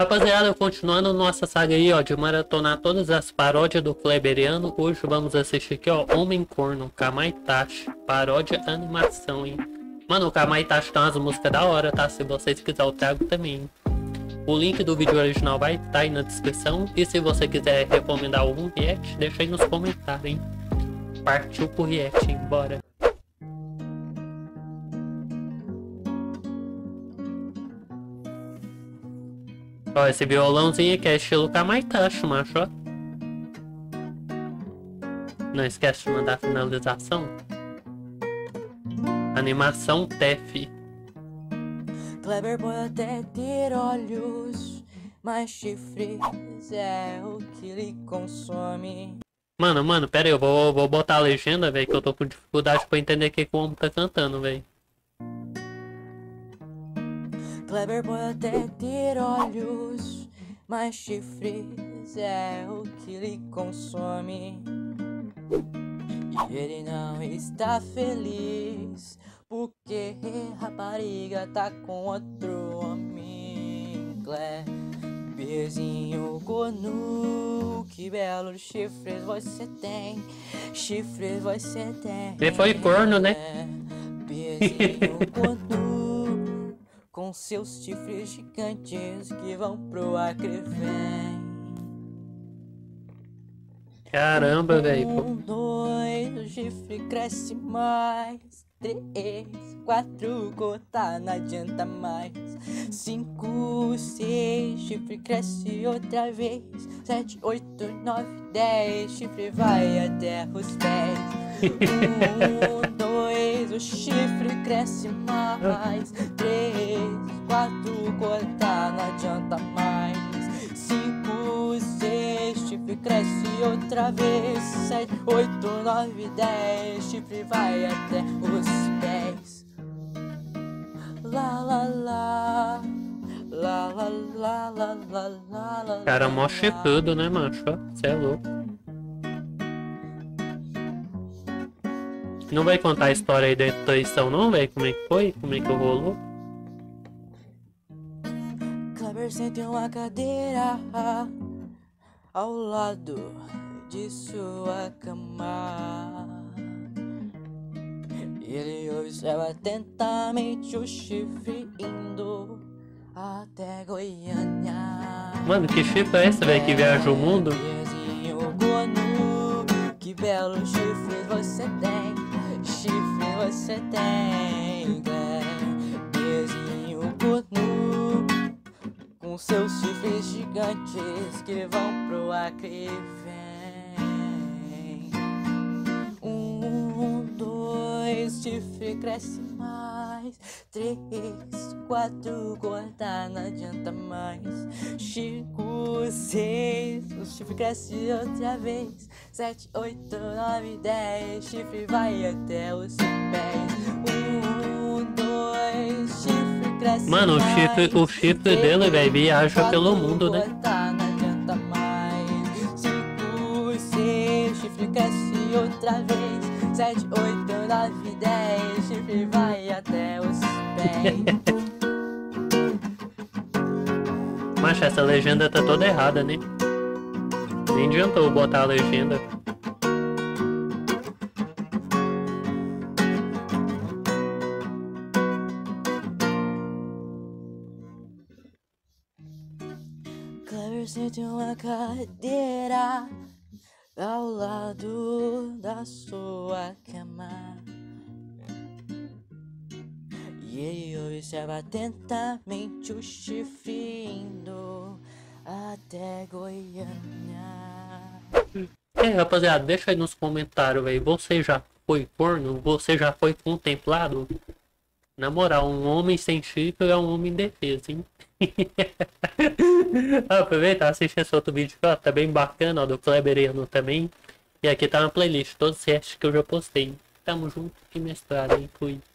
Rapaziada, continuando nossa saga aí, ó, de maratonar todas as paródias do Kleberiano, hoje vamos assistir aqui, ó, Homem Corno, Kamaitachi, paródia animação, hein. Mano, o Kamaitachi tem umas músicas da hora, tá? Se vocês quiserem eu trago também. O link do vídeo original vai estar aí na descrição, e se você quiser recomendar algum react, deixa aí nos comentários, hein. Partiu pro react, hein, bora. Ó, esse violãozinho aqui é estilo Kamaitachi, macho, ó. Não esquece de mandar a finalização. Animação TEF. Kleber pode até ter olhos, mas chifres é o que lhe consome. Mano, pera aí, eu vou botar a legenda, velho, que eu tô com dificuldade pra entender o que o homem tá cantando, velho. Kleber pode até ter olhos, mas chifres é o que lhe consome. E ele não está feliz, porque rapariga tá com outro homem. Kleberzinho corno, que belos chifres você tem, chifres você tem. Ele foi corno, né? Kleberzinho corno, com seus chifres gigantes que vão pro Acrevém. Caramba, velho. 1, 2, o chifre cresce mais. 3, 4, cortar não adianta mais. 5, 6, chifre cresce outra vez. 7, 8, 9, 10, chifre vai até os pés. 1, 2, o chifre cresce mais. 3, 4, cortar não adianta mais. 5, 6, chifre cresce outra vez. 7, 8, 9, 10, chifre vai até os pés. La la la, la la la la la la la. Cara, mó chifrudo, né, macho? Cê é louco. Não vai contar a história aí da traição não, velho? Como é que foi? Como é que rolou? Kleber senta em uma cadeira ao lado de sua cama. Ele observa atentamente o chifre indo até Goiânia. Mano, que chifre é esse, velho, que viaja o mundo? Kleberzinho corno, que belos chifres você tem, chifre você tem. Kleberzinho corno, com seus chifres gigantes que vão pro Acrevém. 1, 2, chifre cresce mais. 3, 4, cortar não adianta mais. 5, 6, o chifre cresce outra vez. 7, 8, 9, 10, chifre vai até os pés. 1, 2, chifre cresce. Mano, mais. o chifre dele, velho, viaja pelo mundo, né? Cortar não adianta mais. 5, 6, chifre cresce outra vez. 7, 8, 9, 10, chifre vai até os pés. Mas essa legenda tá toda errada, né? Nem adiantou botar a legenda. Kleber senta em uma cadeira ao lado da sua cama. E ele observa atentamente o chifre indo até Goiânia. Rapaziada, deixa aí nos comentários, velho. Você já foi corno? Você já foi contemplado? Na moral, um homem sem chifre é um homem indefeso, hein? Aproveita, assiste esse outro vídeo que ó, tá bem bacana, ó, do Kleberiano também. E aqui tá uma playlist, todos os reacts que eu já postei. Tamo junto e mestrado, hein? Fui.